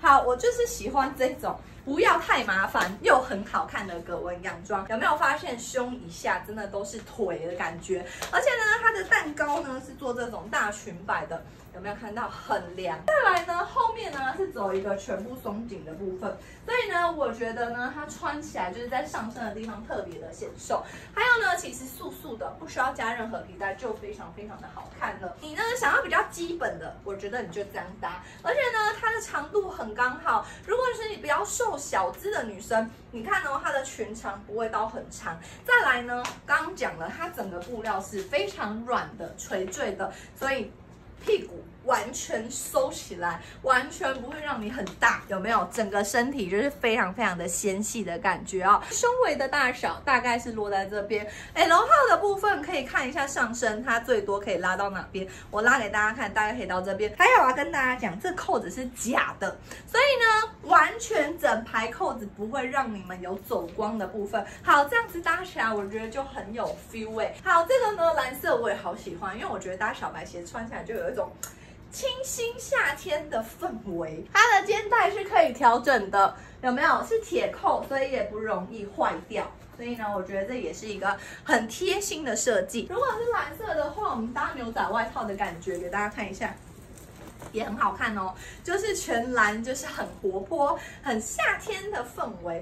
好，我就是喜欢这种不要太麻烦又很好看的格纹洋装。有没有发现胸以下真的都是腿的感觉？而且呢，它的蛋糕呢是做这种大裙摆的。 有没有看到很凉？再来呢，后面呢是走一个全部松紧的部分，所以呢，我觉得呢，它穿起来就是在上身的地方特别的显瘦。还有呢，其实素素的，不需要加任何皮带，就非常非常的好看了。你呢想要比较基本的，我觉得你就这样搭。而且呢，它的长度很刚好。如果是你比较瘦小资的女生，你看哦，它的裙长不会到很长。再来呢，刚刚讲了，它整个布料是非常软的、垂坠的，所以 屁股完全收起来，完全不会让你很大，有没有？整个身体就是非常非常的纤细的感觉哦。胸围的大小大概是落在这边。L 号的部分可以看一下上身，它最多可以拉到哪边？我拉给大家看，大概可以到这边。还有我要跟大家讲，这扣子是假的，所以呢，完全整排扣子不会让你们有走光的部分。好，这样子搭起来，我觉得就很有 feel 哎。好，这个呢蓝色我也好喜欢，因为我觉得搭小白鞋穿起来就有一种 清新夏天的氛围，它的肩带是可以调整的，有没有？是铁扣，所以也不容易坏掉。所以呢，我觉得这也是一个很贴心的设计。如果是蓝色的话，我们搭牛仔外套的感觉，给大家看一下。 也很好看哦，就是全蓝，就是很活泼、很夏天的氛围。